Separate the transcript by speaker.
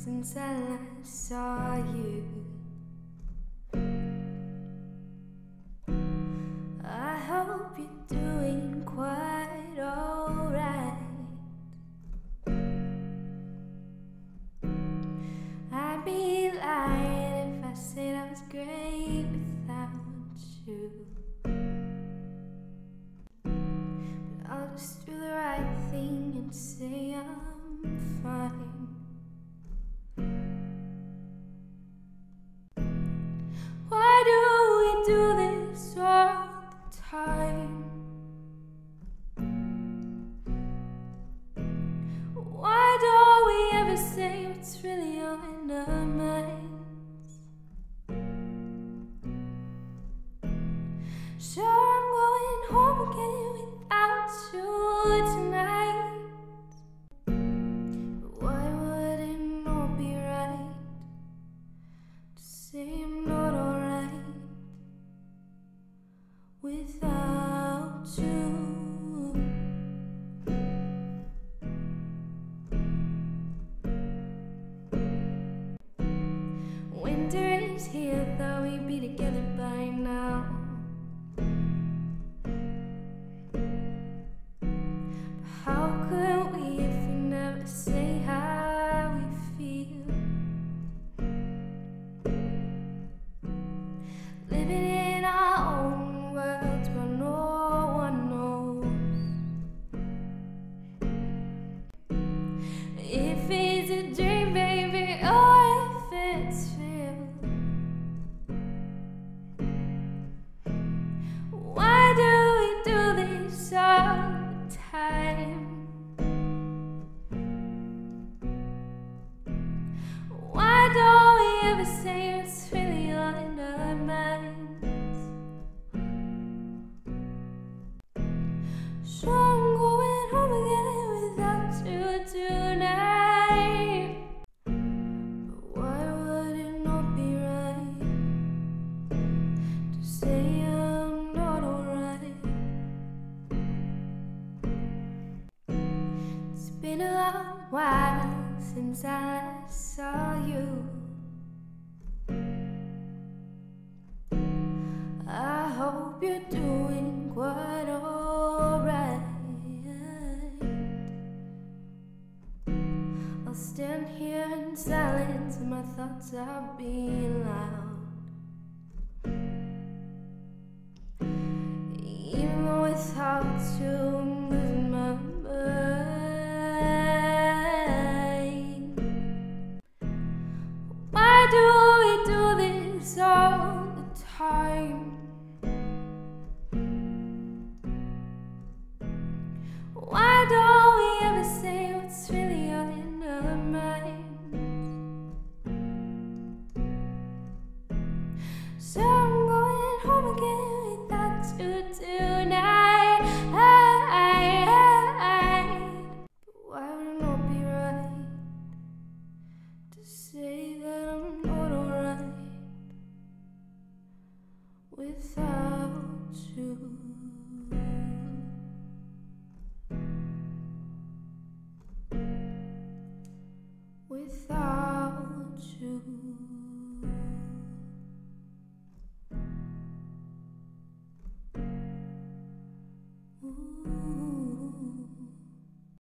Speaker 1: since I last saw you. I hope you're doing quite alright. I'd be lying if I said I was great without you. But I'll just do the right thing and say I'm fine. Why do we do this all the time? Why don't we ever say what's really on our minds? Sure, I'm going home again without you tonight. But why would it not be right to say I'm not alright without you? Winter is here, thought we'd be together by now. But how could we if we never say how we feel? Living in our own worlds where no one knows if it's a dream, baby, or if it's real. Why do we do this all the time? Why don't we ever say what's really on our minds? So I'm going home again without you tonight. But why would it not be right to say I'm not alright? It's been a long while since I last saw you. I hope you're doing quite alright. I'll stand here in silence and my thoughts are being loud. Even though it's hard to lose my mind. Why do we do this all the time? Why don't we ever say what's really on our minds? So I'm going home again without you tonight. But why would it not be right to say that I'm not alright without you? Without